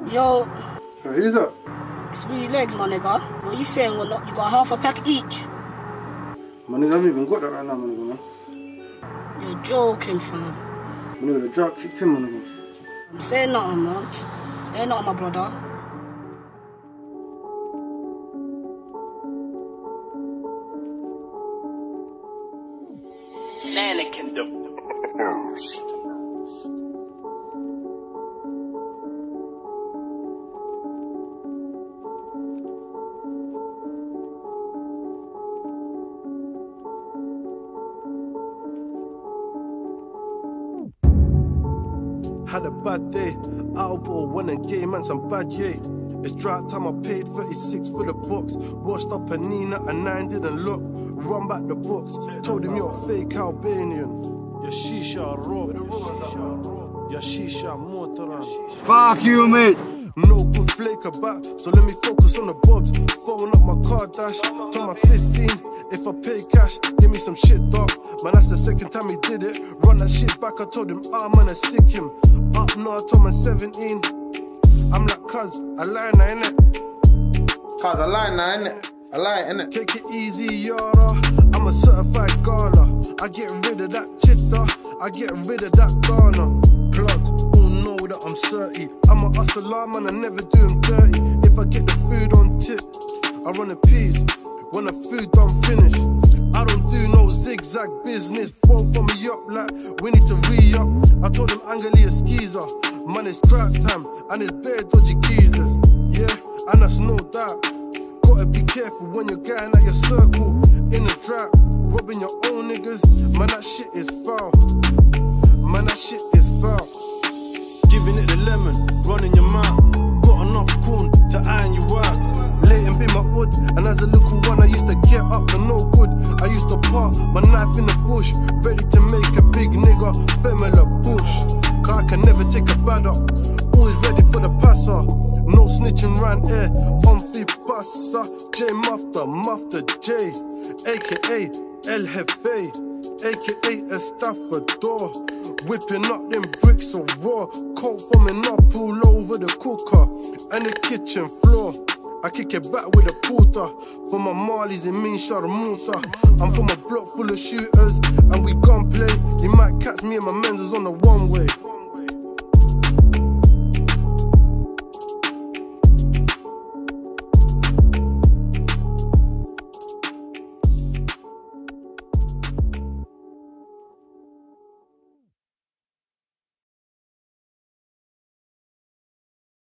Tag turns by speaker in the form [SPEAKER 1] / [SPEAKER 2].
[SPEAKER 1] Yo.
[SPEAKER 2] Hey, who's that?
[SPEAKER 1] It's me legs, my nigga. What you saying? What, you got half a pack each?
[SPEAKER 2] My nigga, I haven't even got that right now, my nigga, man.
[SPEAKER 1] You're joking, fam.
[SPEAKER 2] My nigga, the drought kicked in, my nigga.
[SPEAKER 1] I'm saying nothing, man. Say nothing, my brother.
[SPEAKER 3] Mannequin the first.
[SPEAKER 4] Had a bad day, elbow won a game and some bad yay. It's drought time, I paid 36 for the box. Washed up a Nina and 9 didn't look. Run back the books, told him you're a fake Albanian. Your shisha raw, your shisha motoran.
[SPEAKER 5] Fuck you, mate.
[SPEAKER 4] No good flake about, so let me focus on the bobs. Phone up my card dash, to my 15. If I pay cash, give me some shit, dog. Man, that's the second time he did it. Run that shit back, I told him, man, I sick him. Up now, I told my 17. I'm like, cuz, I lie now, innit?
[SPEAKER 2] Cuz, I lie now, innit? I lie, innit?
[SPEAKER 4] Take it easy, yara. I'm a certified gala. I get rid of that chitta. I get rid of that Ghana. Plug, all know that I'm 30. I'm a hustler, man, I never do him dirty. If I get the food on tip, I run a piece. When the food done finish, I don't do no zigzag business. Phone for me up like we need to re-up. I told him Angeli a skeezer. Man, it's drought time and it's bare dodgy geezers. Yeah, and that's no doubt. Gotta be careful when you're getting at your circle. In the drought, robbing your own niggas. Man, that shit is foul. Man, that shit is foul. Giving it the lemon, running your mouth. Got enough corn to iron you out. Latin be my hood, and as a little one I used to get up to no good. I used to park my knife in the bush, ready to make a big nigga femela bush. Cause I can never take a bad up, always ready for the passer. No snitching round here, on the passa. J Mafta J, aka El Jefe, aka Estafador. Whipping up them bricks so raw, cold foaming up all over the cooker and the kitchen floor. I kick it back with a porter. For my Marlies, it means Sharmuta. I'm from a block full of shooters, and we gun play. You might catch me and my men's on the one way.